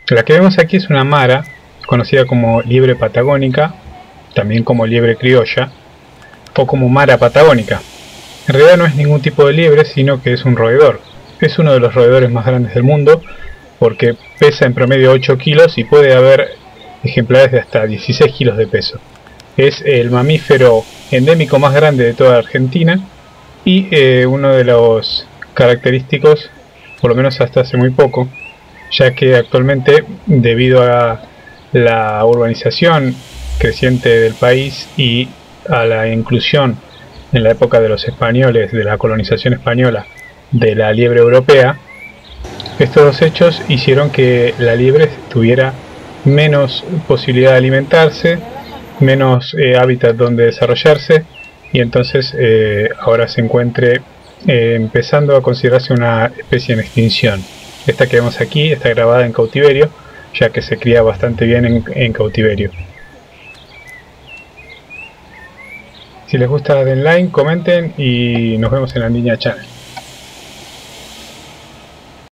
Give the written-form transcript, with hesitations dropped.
La que vemos aquí es una mara, conocida como liebre patagónica, también como liebre criolla, o como mara patagónica. En realidad no es ningún tipo de liebre, sino que es un roedor. Es uno de los roedores más grandes del mundo, porque pesa en promedio 8 kilos y puede haber ejemplares de hasta 16 kilos de peso. Es el mamífero endémico más grande de toda Argentina y uno de los característicos, por lo menos hasta hace muy poco, ya que actualmente, debido a la urbanización creciente del país y a la inclusión en la época de los españoles, de la colonización española, de la liebre europea, estos dos hechos hicieron que la liebre tuviera menos posibilidad de alimentarse, menos hábitat donde desarrollarse, y entonces ahora se encuentre empezando a considerarse una especie en extinción. Esta que vemos aquí está grabada en cautiverio, ya que se cría bastante bien en cautiverio. Si les gusta, den like, comenten y nos vemos en la Andiña Channel.